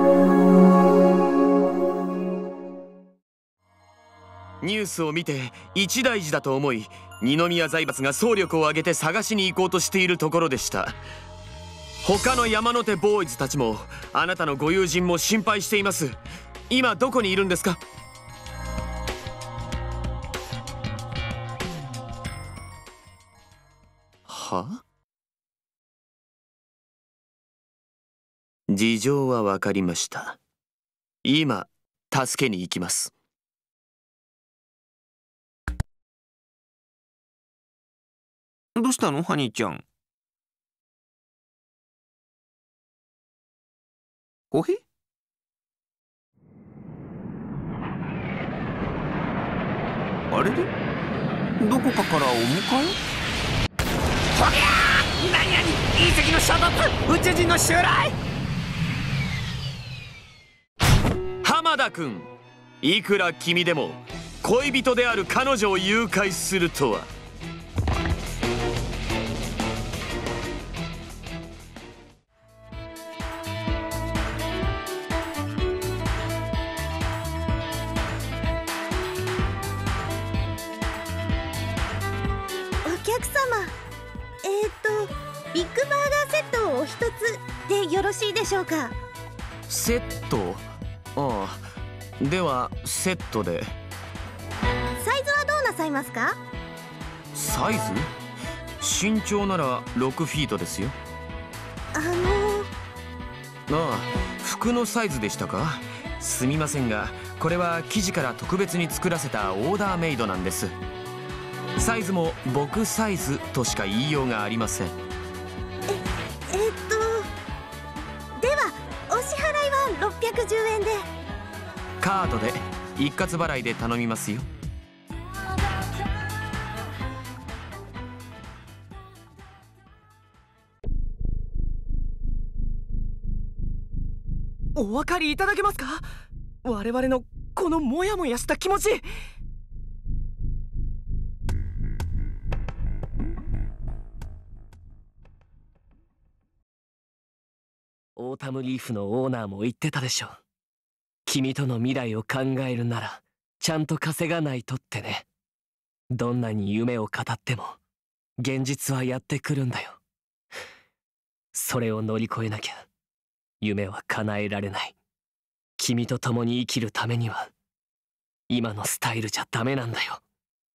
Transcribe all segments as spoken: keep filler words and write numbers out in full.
ニュースを見て一大事だと思い、二宮財閥が総力を挙げて探しに行こうとしているところでした。他の山手ボーイズたちもあなたのご友人も心配しています。今どこにいるんですか？は？事情は分かりました。今助けに行きます。 どうしたのハニーちゃん。おへ？あれれ？どこかからお迎え？とりゃー！なになに？隕石の衝突！宇宙人の襲来！ 浜田君、いくら君でも恋人である彼女を誘拐するとは。 お客様、えー、っとビッグバーガーセットをお一つでよろしいでしょうか？ セット？ああ、ではセットで。 サイズはどうなさいますか？ サイズ？身長ならろくフィートですよ。 あのああ、服のサイズでしたか？すみませんが、これは生地から特別に作らせたオーダーメイドなんです。サイズも僕サイズとしか言いようがありません。え、 えー、っとではお支払いはろっぴゃくじゅうえんで。 カードで一括払いで頼みますよ。 お分かりいただけますか？我々のこのモヤモヤした気持ち。オータムリーフのオーナーも言ってたでしょ。君との未来を考えるならちゃんと稼がないとってね。どんなに夢を語っても現実はやってくるんだよ。それを乗り越えなきゃ夢は叶えられない。君と共に生きるためには今のスタイルじゃダメなんだよ。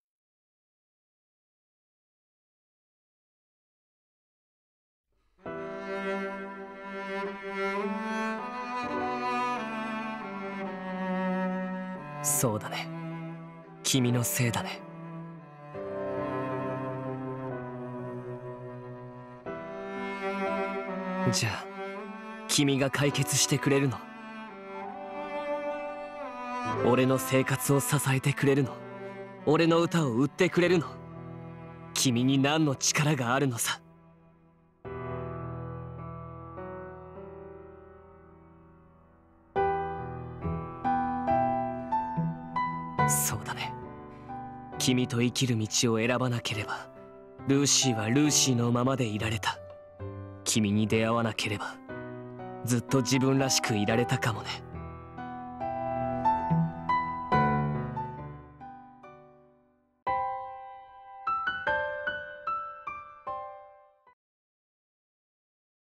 そうだね。君のせいだね。じゃあ君が解決してくれるの？俺の生活を支えてくれるの？俺の歌を売ってくれるの？君に何の力があるのさ。そうだね。君と生きる道を選ばなければルーシーはルーシーのままでいられた。君に出会わなければずっと自分らしくいられたかもね。